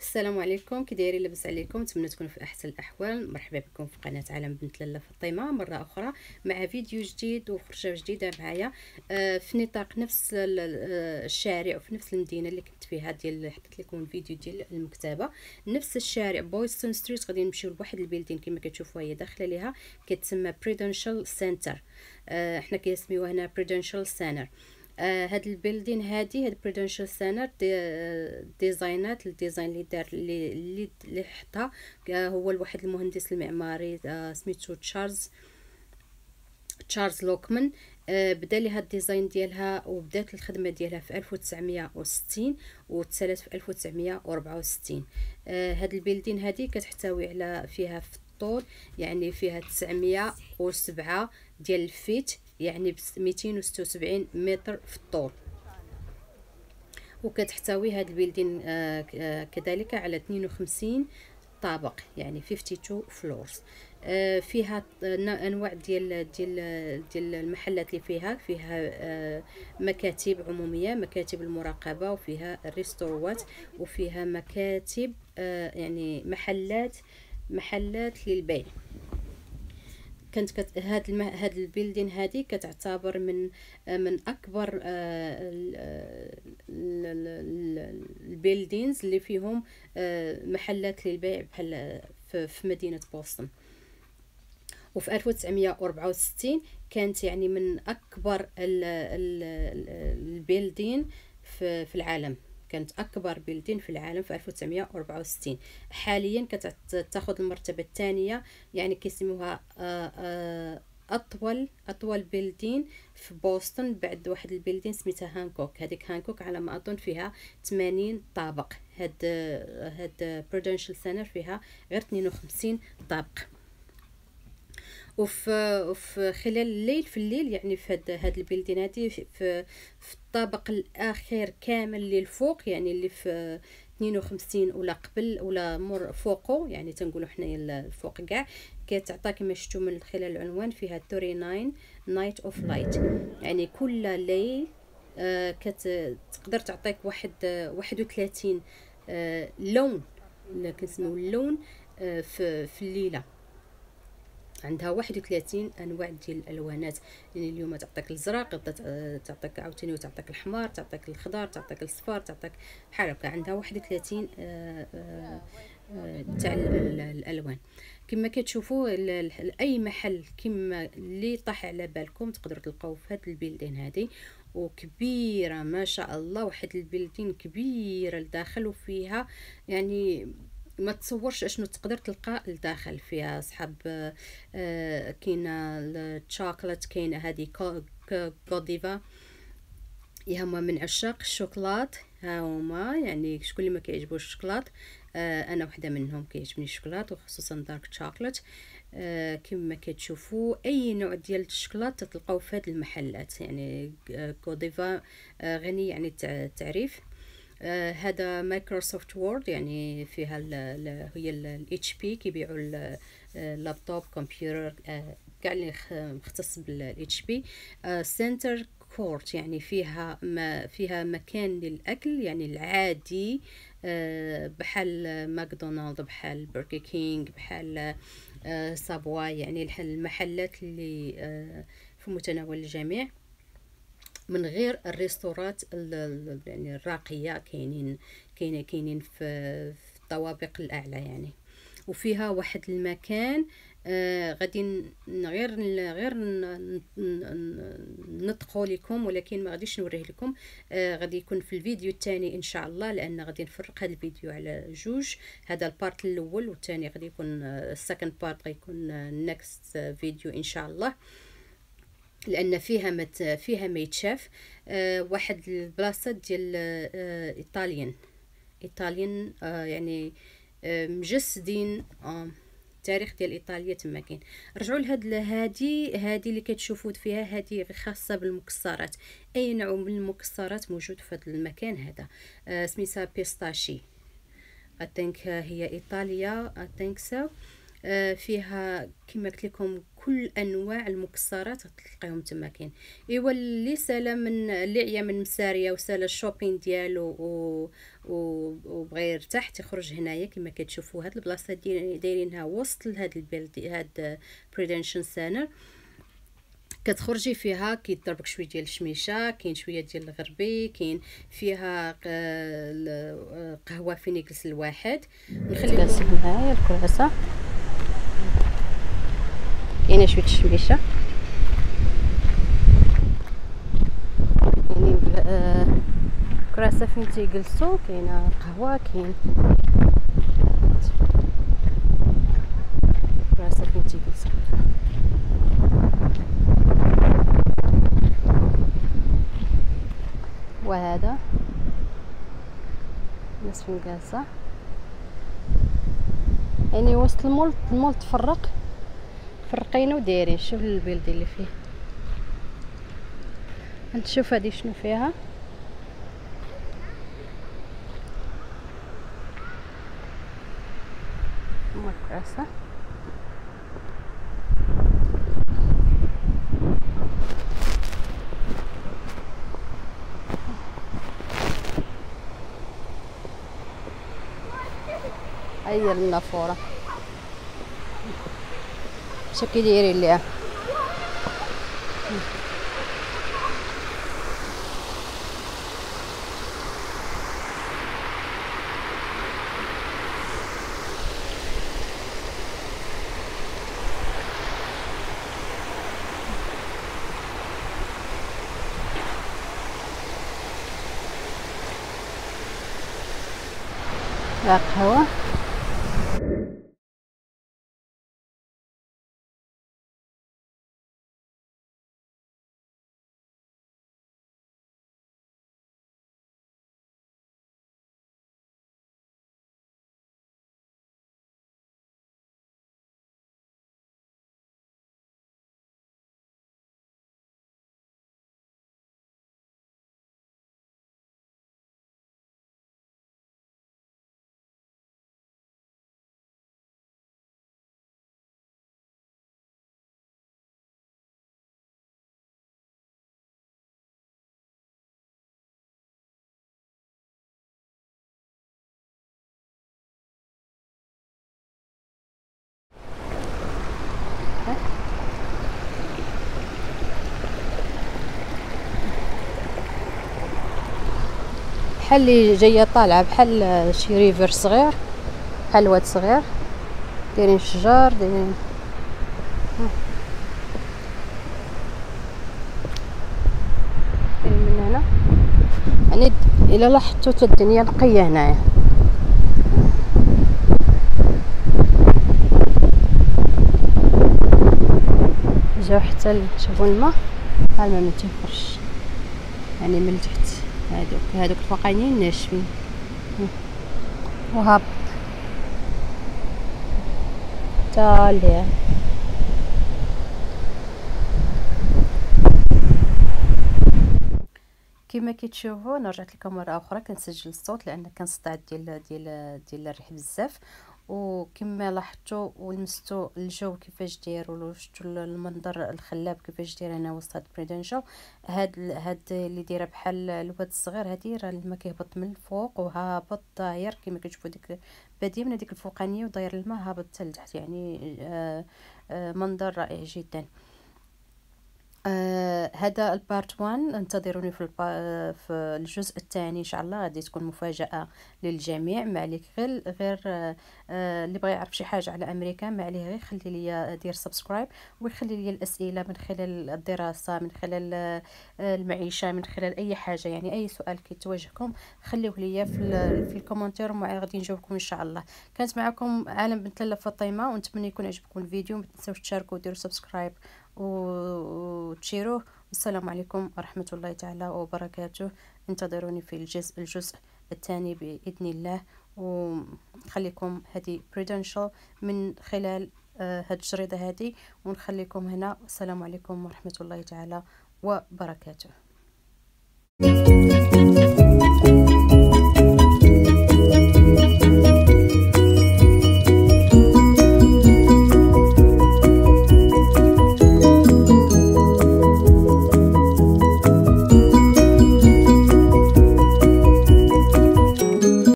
السلام عليكم، كي دايرين؟ لاباس عليكم؟ نتمنى تكونوا في احسن الاحوال. مرحبا بكم في قناه عالم بنت لاله فاطمه مره اخرى مع فيديو جديد وخرجه جديده معايا في نطاق نفس الشارع وفي نفس المدينه اللي كنت فيها، ديال حطيت لكم الفيديو ديال المكتبه. نفس الشارع بويستون ستريت. غادي نمشيو لواحد البيلدين كما كتشوفوا هي داخله ليها، كتسمى بريدنشال سنتر. حنا كنسميوها هنا بريدنشال سنتر. هاد البيلدين هاد بريدنشال سنتر ديزاينات الديزاين اللي دار اللي حطها هو الواحد المهندس المعماري سميتو تشارلز لوكمان. بدا ليها الديزاين ديالها وبدات الخدمه ديالها في 1960 وتسالات في 1964. هاد البيلدين هادي كتحتوي على فيها في الطول، يعني فيها 907 ديال الفيت، يعني 276 متر في الطول. وكتحتوي هاد البيلدين كذلك على 52 طابق، يعني 52 فلورز. فيها انواع ديال المحلات اللي فيها مكاتب عموميه، مكاتب المراقبه، وفيها الريستورات، وفيها مكاتب يعني محلات للبيع. كانت هاد البيلدين هادي كتعتبر من اكبر البيلدينز اللي فيهم محلات للبيع بحال في مدينه بوسطن. وفي 1964 كانت يعني من اكبر البيلدين في العالم، كانت اكبر بيلدين في العالم في 1964. حاليا كتاخذ المرتبه الثانيه، يعني كيسموها اطول بيلدين في بوسطن، بعد واحد البيلدين سميتها هانكوك. هذيك هانكوك على ما اظن فيها 80 طابق. هاد برودنشال سنتر فيها غير 52 طابق. وفي خلال الليل، في الليل يعني في هاد البيلدين هادي في الطابق الاخير كامل اللي الفوق، يعني اللي في 52 ولا قبل ولا مر فوقه، يعني تنقولوا حنايا الفوق كاع، كتعطى كما شفتوا من خلال العنوان فيها 39 نايت اوف لايت، يعني كل ليل كتقدر تعطيك 31 لون، كنسميو اللون في الليله. عندها 31 انواع ديال الالوانات، يعني اليوم تعطيك الازرق، تعطيك عاوتاني وتعطيك الحمار، تعطيك الخضر، تعطيك الصفار، تعطيك بحال هكا. عندها 31 تاع الالوان. كما كتشوفوا اي محل كما اللي طاح على بالكم تقدروا تلقاوه في هاد البلدان هذه، وكبيره ما شاء الله، واحد البلدين كبيره لداخل، وفيها يعني ما تصورش اشنو تقدر تلقى لداخل. فيها صحاب كاينه الشوكولات، كاينه هذه غوديفا، هما من عشاق الشوكولات. ها هما يعني شكون اللي ما كيعجبوش الشوكولات، انا وحده منهم، كيعجبني الشوكولات وخصوصا دارك شوكولات. كما كتشوفوا اي نوع ديال الشوكولات تلقاو في هذه المحلات، يعني غوديفا غني يعني التعريف. هذا مايكروسوفت وورد، يعني فيها هي الاتش بي، كيبيعوا اللابتوب كمبيوتر كاع اللي مختص بالاتش بي. سنتر كورت، يعني فيها مكان للاكل يعني العادي، بحال ماكدونالد، بحال برجر كينج، بحال سابواي، يعني المحلات اللي في متناول الجميع، من غير الريستورات يعني الراقيه، كاينين في الطوابق الاعلى يعني. وفيها واحد المكان غادي غير نطقوا لكم، ولكن ما غاديش نوريه لكم. غادي يكون في الفيديو الثاني ان شاء الله، لان غادي نفرق هذا الفيديو على جوج. هذا البارت الاول، والثاني غادي يكون السكند بارت، غيكون نيكست فيديو ان شاء الله، لان فيها ما يتشاف. واحد البلاصه ديال ايطاليان يعني مجسدين التاريخ ديال ايطاليا تما كاين. رجعوا هذه اللي كتشوفوا فيها، هذه خاصه بالمكسرات، اي نوع من المكسرات موجود في هذا المكان هذا. سميتها بيستاشي، I think هي ايطاليا، I think so. فيها كما قلت لكم كل انواع المكسرات تلقاهم تما كاين. ايوا اللي سالا من اللي عيا من مساريه وسالا الشوبين ديالو وبغى يرتاح تخرج هنايا كما كتشوفوا. هاد البلاصه دايرينها وسط لهاد البلد، هاد بريدنشن سانر. كتخرجي فيها كيضربك شويه ديال الشميشه، كاين شويه ديال الغربي، كاين فيها قهوه فين يجلس الواحد. نخليكم هنايا الكراسه كاينه شويه الشميشه، يعني كراسه فين تيجلسوا، كاينه قهوه، كاين كراسه فين تيجلسوا. وهذا الناس فين جالسه، يعني وسط المول فرقينا ودايرين. شوف البلد اللي فيه، نشوف هذه شنو فيها. كراسه هي النافوره شكي دايرين ليها. قهوه بحال اللي جايه طالعه بحال شي ريفر صغير، بحال واد صغير، دايرين شجر، دايرين من هنا. يعني الا لاحظتوا الدنيا نقيه هنايا. جاو حتى شوفوا الماء، الماء من تيخرج يعني من تحت. هادوك الفوقانيين ناشفين وهابط تالي. كما كتشوفوا انا رجعت لكم مره اخرى كنسجل الصوت لان كان صداع ديال الريح بزاف. وكما لاحظتوا ولمستوا الجو كيفاش داير، وشفتوا المنظر الخلاب كيفاش داير هنا وسط هاد بريدنشال. هاد اللي دايره بحال الواد الصغير، هادي راه الماء كيهبط من الفوق وهابط داير كما كتشوفوا ديك باديه من هذيك الفوقانيه وداير الماء هابط حتى لتحت. يعني منظر رائع جدا. هذا البارت 1. انتظروني في الجزء الثاني ان شاء الله. غادي تكون مفاجأة للجميع. ما عليك غير اللي بغى يعرف شي حاجة على امريكا ما عليه غير يخلي لي دير سبسكرايب ويخلي لي الاسئلة من خلال الدراسة، من خلال المعيشة، من خلال اي حاجة. يعني اي سؤال كيتواجهكم خليوه لي في الكومنتير غادي نجاوبكم ان شاء الله. كانت معكم عالم بنت لاله فاطمة، ونتمنى يكون عجبكم الفيديو. ما تنساوش تشاركوا وديروا سبسكرايب وتشيروه. والسلام عليكم ورحمة الله تعالى وبركاته. انتظروني في الجزء الثاني بإذن الله. وخليكم هذه بريدنشال من خلال هاد الجريدة هذه، ونخليكم هنا. السلام عليكم ورحمة الله تعالى وبركاته.